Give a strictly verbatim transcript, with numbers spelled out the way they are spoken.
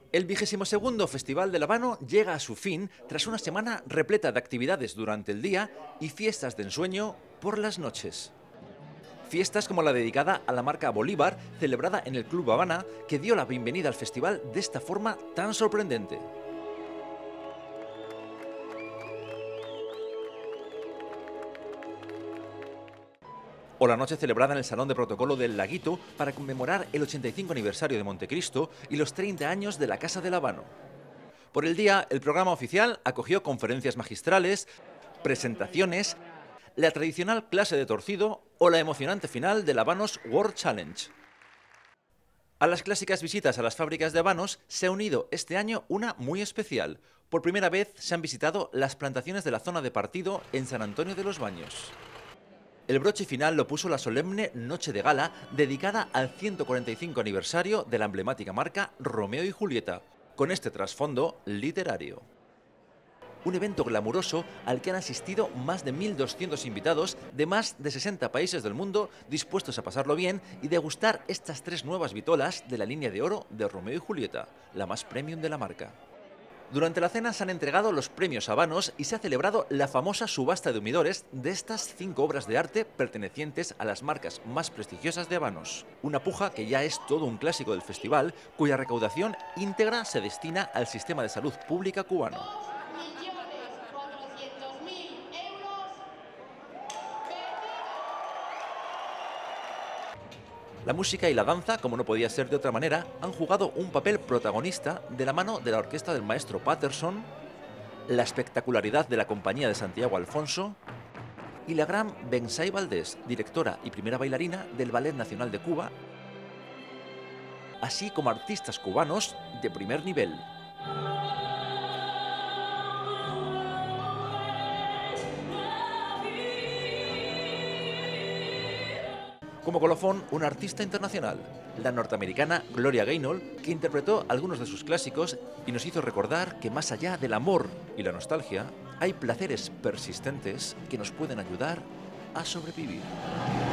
El vigésimo segundo Festival del Habano llega a su fin tras una semana repleta de actividades durante el día y fiestas de ensueño por las noches. Fiestas como la dedicada a la marca Bolívar, celebrada en el Club Habana, que dio la bienvenida al festival de esta forma tan sorprendente. O la noche celebrada en el Salón de Protocolo del Laguito para conmemorar el ochenta y cinco aniversario de Montecristo y los treinta años de la Casa del Habano. Por el día, el programa oficial acogió conferencias magistrales, presentaciones, la tradicional clase de torcido o la emocionante final del Habanos World Challenge. A las clásicas visitas a las fábricas de habanos se ha unido este año una muy especial. Por primera vez se han visitado las plantaciones de la zona de partido en San Antonio de los Baños. El broche final lo puso la solemne Noche de Gala dedicada al ciento cuarenta y cinco aniversario de la emblemática marca Romeo y Julieta, con este trasfondo literario. Un evento glamuroso al que han asistido más de mil doscientos invitados de más de sesenta países del mundo dispuestos a pasarlo bien y degustar estas tres nuevas vitolas de la línea de oro de Romeo y Julieta, la más premium de la marca. Durante la cena se han entregado los premios habanos y se ha celebrado la famosa subasta de humidores de estas cinco obras de arte pertenecientes a las marcas más prestigiosas de habanos. Una puja que ya es todo un clásico del festival, cuya recaudación íntegra se destina al sistema de salud pública cubano. La música y la danza, como no podía ser de otra manera, han jugado un papel protagonista de la mano de la orquesta del maestro Patterson, la espectacularidad de la compañía de Santiago Alfonso y la gran Bensay Valdés, directora y primera bailarina del Ballet Nacional de Cuba, así como artistas cubanos de primer nivel. Como colofón, una artista internacional, la norteamericana Gloria Gaynor, que interpretó algunos de sus clásicos y nos hizo recordar que más allá del amor y la nostalgia, hay placeres persistentes que nos pueden ayudar a sobrevivir.